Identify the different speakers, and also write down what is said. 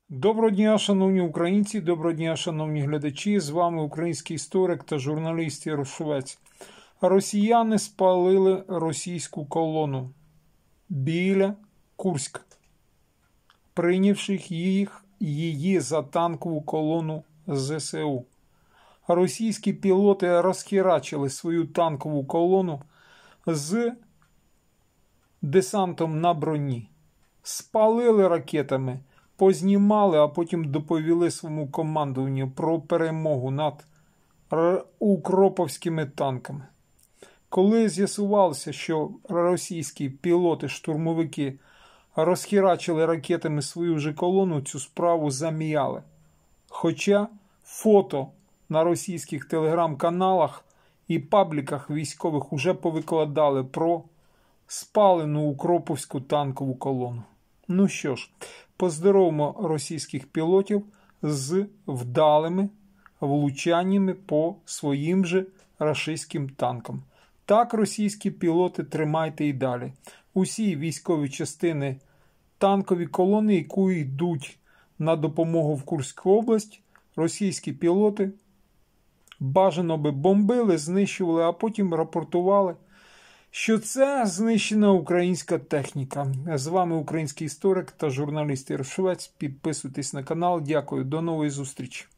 Speaker 1: Доброго дня, шановні українці, доброго дня, шановні глядачі. З вами український історик та журналіст Ярошовець. Росіяни спалили російську колону біля Курська, прийнявши її за танкову колону ЗСУ. Російські пілоти розхерачили свою танкову колону з десантом на броні, спалили ракетами, познімали, а потім доповіли своєму командуванню про перемогу над укроповськими танками. Коли з'ясувалося, що російські пілоти-штурмовики розхерачили ракетами свою же колону, цю справу зам'яли. Хоча фото на російських телеграм-каналах і пабліках військових уже повикладали про спалену укроповську танкову колону. Ну що ж, поздоровимо російських пілотів з вдалими влучаннями по своїм же рашистським танкам. Так, російські пілоти, тримайте і далі. Усі військові частини, танкові колони, які йдуть на допомогу в Курську область, російські пілоти бажано би бомбили, знищували, а потім рапортували, що це знищена українська техніка. З вами український історик та журналіст Ярошовець. Підписуйтесь на канал. Дякую. До нової зустрічі.